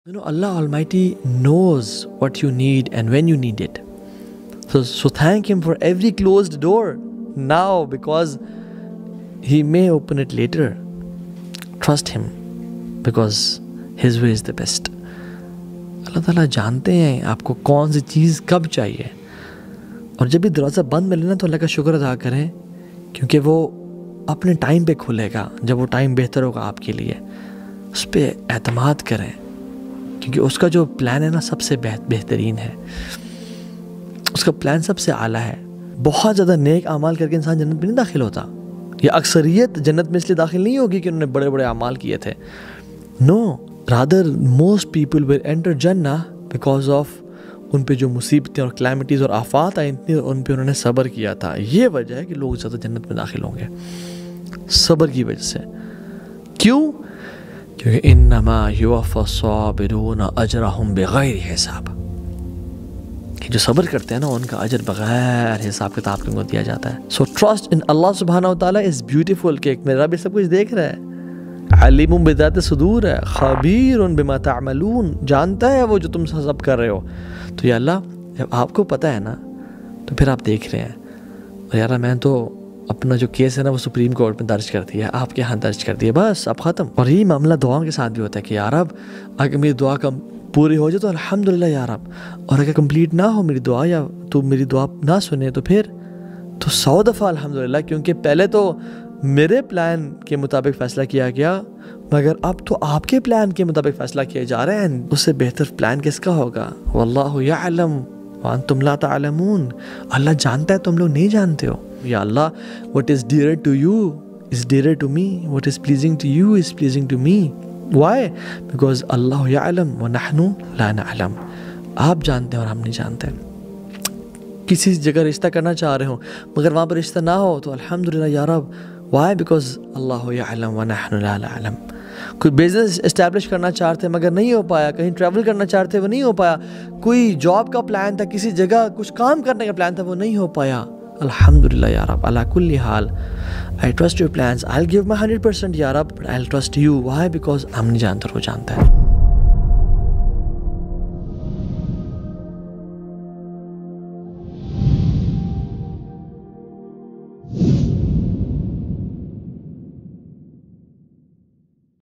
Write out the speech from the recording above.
Allah Almighty knows what you need and when you need it. So thank Him for every closed door now, because He may open it later. Trust Him because His way is the best. اللہ تعالیٰ جانتے ہیں آپ کو کون سی چیز کب چاہیے، اور جب بھی دروازہ بند ملے نا تو اللہ کا شکر ادا کریں، کیونکہ وہ اپنے ٹائم پہ کھلے گا جب وہ ٹائم بہتر ہوگا آپ کے لیے. اس پہ اعتماد کریں، کیونکہ اس کا جو پلان ہے نا سب سے بہترین ہے، اس کا پلان سب سے اعلیٰ ہے. بہت زیادہ نیک اعمال کر کے انسان جنت میں نہیں داخل ہوتا، یا اکثریت جنت میں اس لیے داخل نہیں ہوگی کہ انہوں نے بڑے بڑے اعمال کیے تھے. No, rather most people will enter جنہ بیکاز آف ان پہ جو مصیبتیں اور کلیمٹیز اور آفات آئیں تھیں ان پہ انہوں نے صبر کیا تھا. یہ وجہ ہے کہ لوگ زیادہ جنت میں داخل ہوں گے، صبر کی وجہ سے. کیوں؟ کیونکہ انما یوفی الصابرون اجرہم بغیر حساب، کہ جو صبر کرتے ہیں نا ان کا اجر بغیر حساب کتاب کے ان کو دیا جاتا ہے. سو ٹرسٹ ان اللہ سبحانہ وتعالیٰ از بیوٹیفل، کہ میرا رب سب کچھ دیکھ رہا ہے، علیم بذات صدور ہے، خبیر بما تعملون، جانتا ہے وہ جو تم سب کر رہے ہو. تو یا اللہ جب آپ کو پتہ ہے نا تو پھر آپ دیکھ رہے ہیں. اور یار میں تو اپنا جو کیس ہے نا وہ سپریم کورٹ میں درج کر دیا، آپ کے ہاں درج کر دیا، بس اب ختم. اور یہی معاملہ دعاؤں کے ساتھ بھی ہوتا ہے کہ یا رب اگر میری دعا کا پوری ہو جائے تو الحمدللہ یا رب، اور اگر کمپلیٹ نہ ہو میری دعا یا تو میری دعا نہ سنے تو پھر تو 100 دفعہ الحمدللہ، کیونکہ پہلے تو میرے پلان کے مطابق فیصلہ کیا گیا، مگر اب تو آپ کے پلان کے مطابق فیصلہ کیے جا رہے ہیں. اس سے بہتر پلان کس کا ہوگا؟ واللہ یعلم وانتم لا تعلمون، اللہ جانتا ہے تم لوگ نہیں جانتے ہو. یا اللہ what is dearer to you is dearer to me, what is pleasing to you is pleasing to me. Why? Because اللہ یعلم ونحن لا نعلم، آپ جانتے ہیں اور ہم نہیں جانتے. کسی جگہ رشتہ کرنا چاہ رہے ہوں مگر وہاں پر رشتہ نہ ہو تو الحمدللہ یا رب. Why? Because اللہ یعلم ونحن لا نعلم. کوئی بزنس اسٹیبلش کرنا چاہتے مگر نہیں ہو پایا، کہیں ٹریول کرنا چاہتے وہ نہیں ہو پایا، کوئی جاب کا پلان تھا، کسی جگہ کچھ کام کرنے کا پلان تھا وہ نہیں ہو پایا، الحمدللہ یا رب علی کل حال I trust your plans, I'll give my 100% یا رب, but I'll trust you. Why? Because ہم نہیں جانتے اور وہ جانتا ہے.